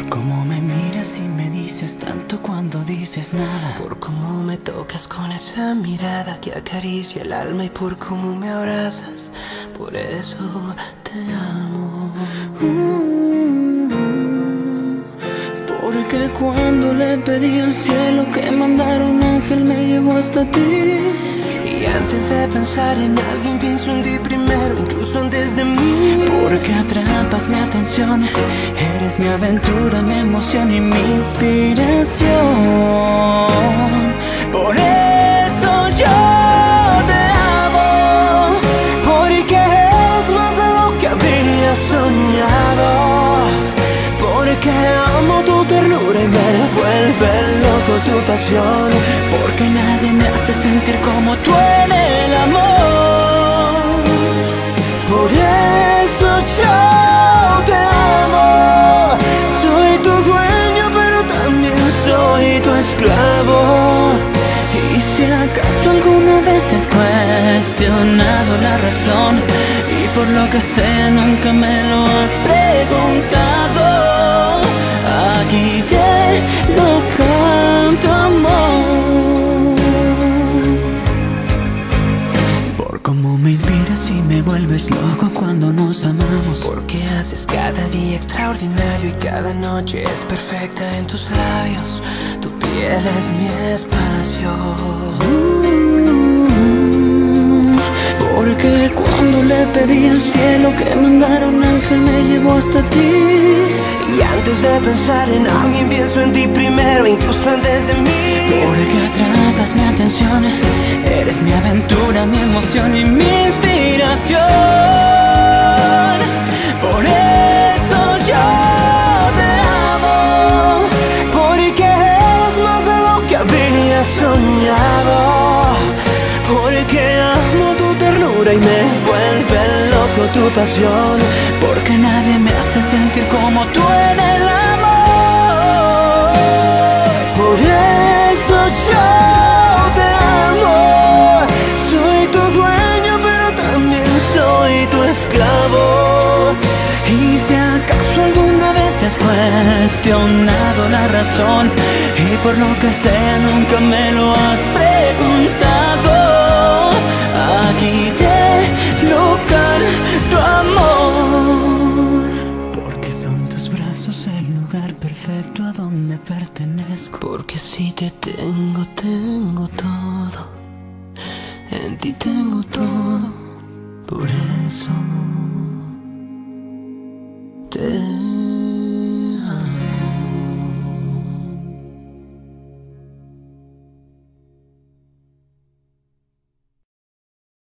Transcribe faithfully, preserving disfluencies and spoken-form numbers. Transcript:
cómo me miras y me dices tanto cuando dices nada. Por cómo me tocas con esa mirada que acaricia el alma y por cómo me abrazas, por eso te amo. Mm, porque cuando le pedí al cielo que mandara un ángel me llevó hasta ti. Y antes de pensar en alguien pienso en ti primero, incluso antes de mí. Porque atrapas mi atención, eres mi aventura, mi emoción y mi inspiración. Por eso yo te amo, porque es más de lo que habría soñado. Porque amo tu ternura y me vuelve loco tu pasión. porque nadie me hace sentir como tú en el amor. Por eso yo te amo. Soy tu dueño pero también soy tu esclavo. Y si acaso alguna vez te has cuestionado la razón y por lo que sé nunca me lo has preguntado, aquí te lo canto, amor. Por cómo me inspiras y me vuelves loco cuando nos amamos. Porque haces cada día extraordinario y cada noche es perfecta en tus labios. Tu piel es mi espacio. Mm, porque cuando le pedí al cielo que mandara un ángel me llevó hasta ti. Y antes de pensar en alguien pienso en ti primero, incluso antes de mí. Porque atrapas mi atención, eres mi aventura, mi emoción y mi inspiración. Por eso yo te amo, porque es más de lo que habría soñado. Porque amo tu ternura y me vuelve loco tu pasión. porque nadie me hace sentir como tú en el amor. Por eso yo te amo. Soy tu dueño pero también soy tu esclavo. Y si acaso alguna vez te has cuestionado la razón y por lo que sé nunca me lo has preguntado, aquí te lo canto, amor. Porque son tus brazos el lugar perfecto a donde pertenezco. Porque si te tengo, tengo todo. En ti tengo todo. Por eso te